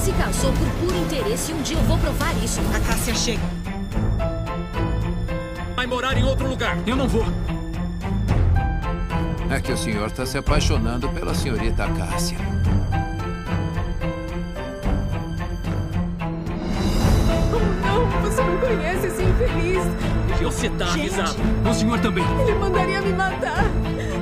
se casou por puro interesse e um dia eu vou provar isso. A Cássia chega. Vai morar em outro lugar. Eu não vou. É que o senhor está se apaixonando pela senhorita Cássia. Oh, não! Você não conhece esse infeliz! Você tá avisado. O senhor também. Ele mandaria me matar!